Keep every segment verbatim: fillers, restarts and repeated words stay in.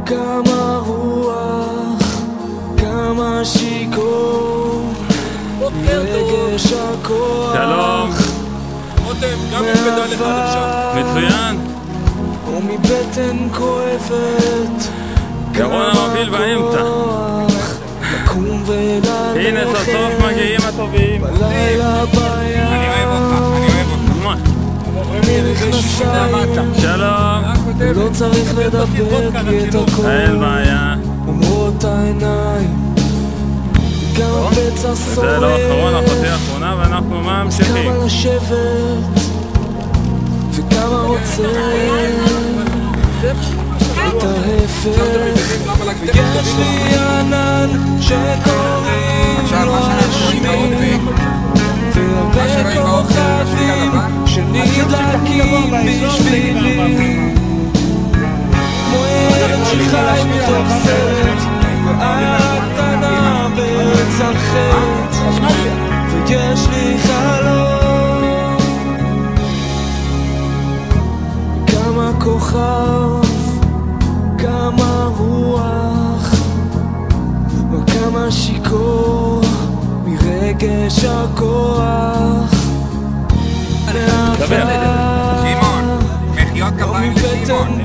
כמה רוח, כמה שיקור, רגש הכוח. שלום. רותם, גם עם פדל אחד אפשר. מצוין. ומבטן כואבת, ירון המוביל באמצע. לקום וללכת. הנה סוף סוף מגיעים הטובים. בלילה בים. אני אוהב אותך, אני אוהב אותך. מכנסיים. שלום. לא צריך לדבר כי את הכל אין בעיה. אומרות העיניים. גם הפצע שורף. זה לא אחרון, אחותי האחרונה ואנחנו ממשיכים. כמה לשבת וכמה רוצה את ההפך. ויש לי ענן שקוראים לו השמי והרבה כוכבים שנדלקים בשבילי כמו ילד שחי בתוך סרט והקטנה בארץ אחרת ויש לי חלום כמה כוכב כמה רוח וכמה שיקור מרגש הכוח דבר שמעון, מחיאות כפיים לשמעון.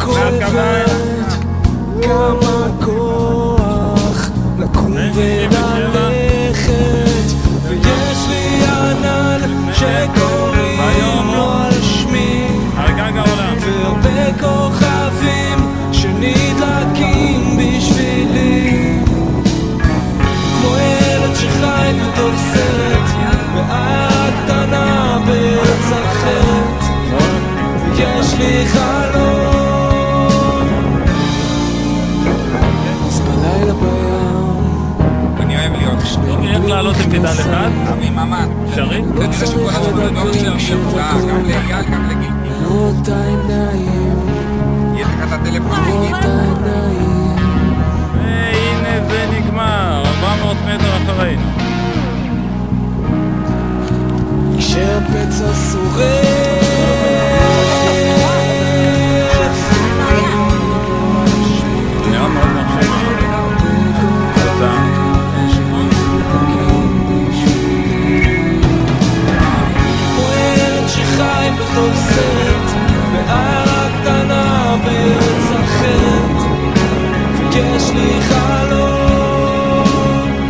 כמה כוח לקום וללכת ויש לי ענן שקוראים לו על שמי והרבה כוכבים שנדלקים בשבילי כמו ילד שחי בתוך סרט והקטנה בארץ אחרת ויש לי חלום אז בלילה בים אני אוהב להיות שני. איך לעלות עם פדל אחד? אבי ממן. שרי? זה נראה שכל הזמן לדור של המרצה, גם לאייל, גם לגיל. לראות העיניים יש לך את הטלפון לראות לגיל. העיניים והנה זה נגמר, ארבע מאות מטר אחרינו. כשהפצע שורף נראה מאוד מחשב. תודה. ילד שחי בתוך סרט בעיירה קטנה בארץ אחרת ויש לי חלום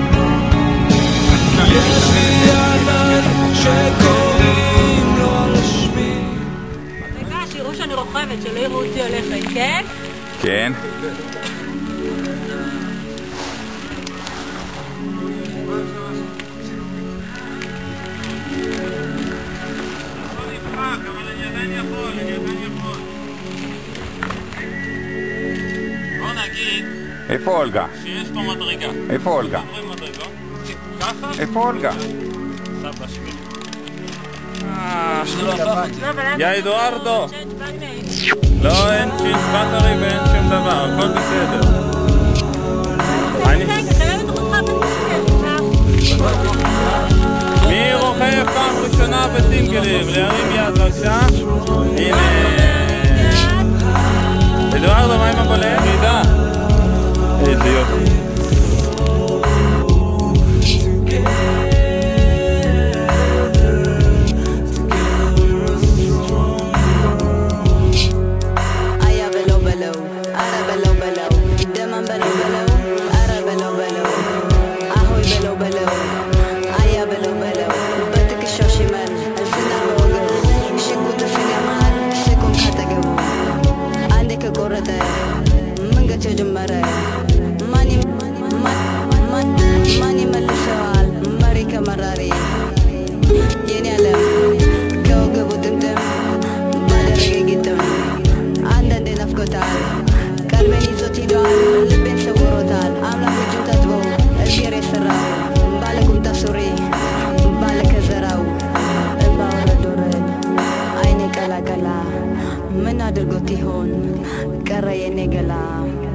יש לי ענן שקוראים לו על שמי. רגע, שיראו שאני רוכבת, שלא יראו אותי הולכת, כן? כן. בוא נגיד איפה אולגה? שיש פה מדרגה. איפה אולגה? עוברים מדרגות. ככה? איפה אולגה? סבא שלי. אה, שלא הפך את זה. יא אדוארדו. לא, אין צ'ינג' בטרי ואין שום דבר, הכל בסדר. אני... מי רוכב פעם ראשונה בסינגלים? להרים יד בבקשה. הנה אדוארדו, מה עם הבולט? נידה. איזה יופי. ምን አድርጎት ይሆን ቀረ የኔ ገላ